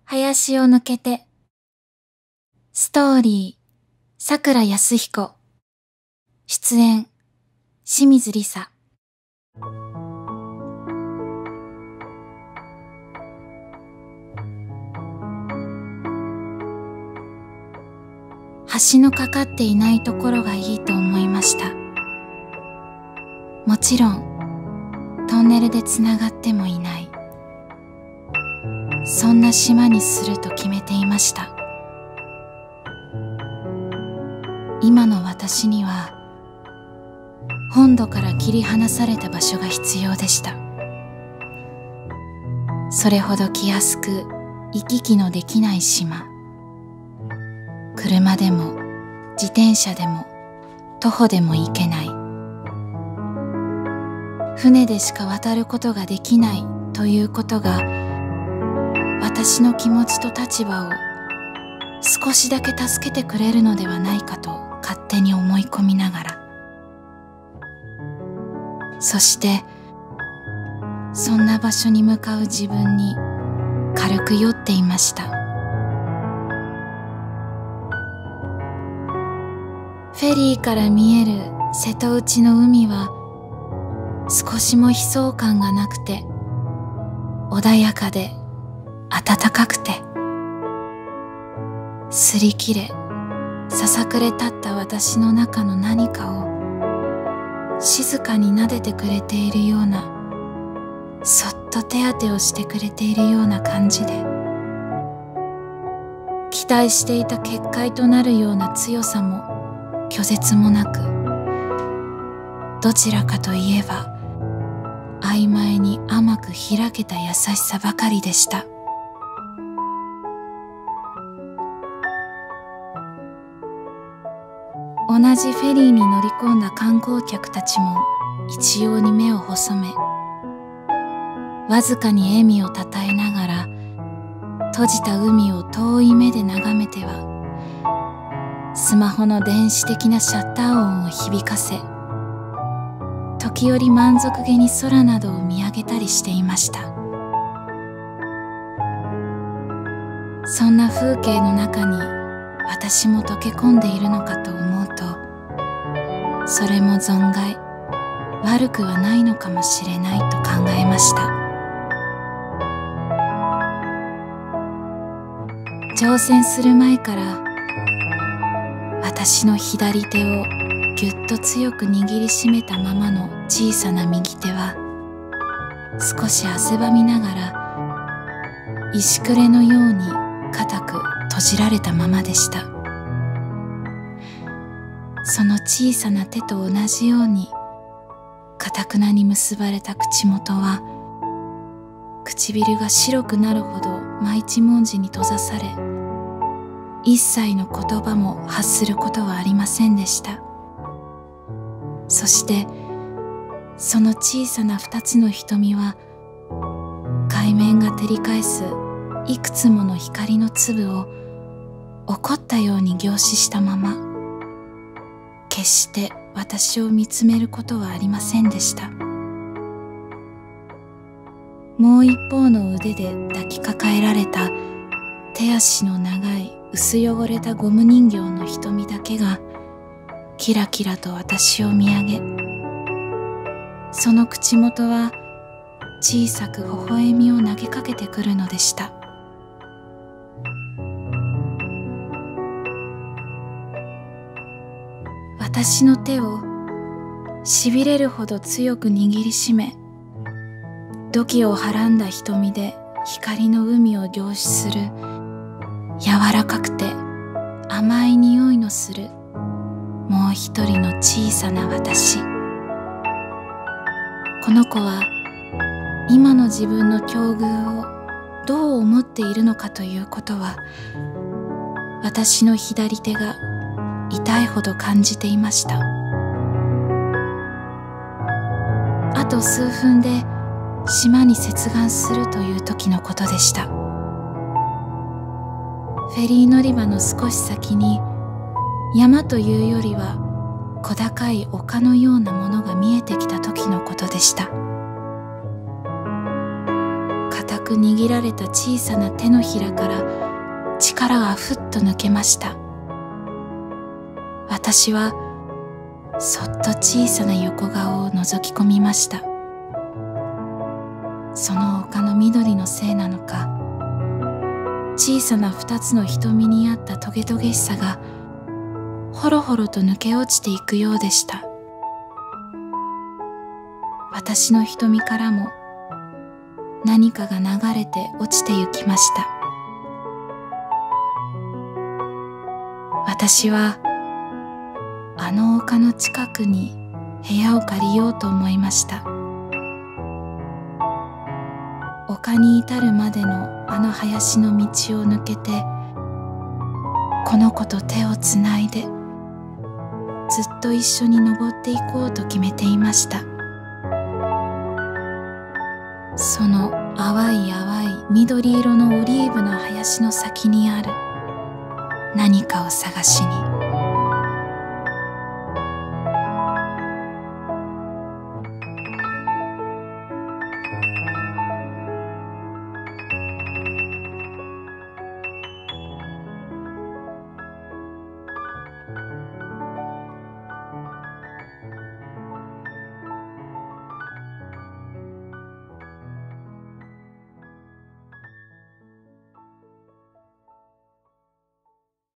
林を抜けて。ストーリー、さくらやすひこ。出演、清水梨沙。橋のかかっていないところがいいと思いました。もちろん、トンネルでつながってもいない。そんな島にすると決めていました。今の私には、本土から切り離された場所が必要でした。それほど気安く行き来のできない島。車でも自転車でも徒歩でも行けない。船でしか渡ることができないということが、私の気持ちと立場を少しだけ助けてくれるのではないかと勝手に思い込みながら、そしてそんな場所に向かう自分に軽く酔っていました。フェリーから見える瀬戸内の海は少しも悲壮感がなくて、穏やかで暖かくて、擦り切れささくれ立った私の中の何かを静かに撫でてくれているような、そっと手当てをしてくれているような感じで、期待していた結界となるような強さも拒絶もなく、どちらかといえば曖昧に甘く開けた優しさばかりでした。同じフェリーに乗り込んだ観光客たちも一様に目を細め、わずかに笑みをたたえながら閉じた海を遠い目で眺めては、スマホの電子的なシャッター音を響かせ、時折満足げに空などを見上げたりしていました。そんな風景の中に私も溶け込んでいるのかと思うと、それも存外悪くはないのかもしれないと考えました。乗船する前から私の左手をぎゅっと強く握りしめたままの小さな右手は、少し汗ばみながら石くれのように固く閉じられたままでした。その小さな手と同じように堅くなに結ばれた口元は、唇が白くなるほど真一文字に閉ざされ、一切の言葉も発することはありませんでした。そしてその小さな二つの瞳は、海面が照り返すいくつもの光の粒を怒ったように凝視したまま、決して私を見つめることはありませんでした。もう一方の腕で抱きかかえられた手足の長い薄汚れたゴム人形の瞳だけがキラキラと私を見上げ、その口元は小さく微笑みを投げかけてくるのでした。私の手をしびれるほど強く握りしめ、土器をはらんだ瞳で光の海を凝視する柔らかくて甘い匂いのするもう一人の小さな私。この子は今の自分の境遇をどう思っているのかということは、私の左手が痛いほど感じていました。あと数分で島に接岸するという時のことでした。フェリー乗り場の少し先に、山というよりは小高い丘のようなものが見えてきた時のことでした。固く握られた小さな手のひらから力がふっと抜けました。私はそっと小さな横顔を覗き込みました。その丘の緑のせいなのか、小さな2つの瞳にあったトゲトゲしさがほろほろと抜け落ちていくようでした。私の瞳からも何かが流れて落ちてゆきました。私はあの丘の近くに部屋を借りようと思いました。丘に至るまでのあの林の道を抜けて、この子と手をつないでずっと一緒に登っていこうと決めていました。その淡い淡い緑色のオリーブの林の先にある何かを探しに。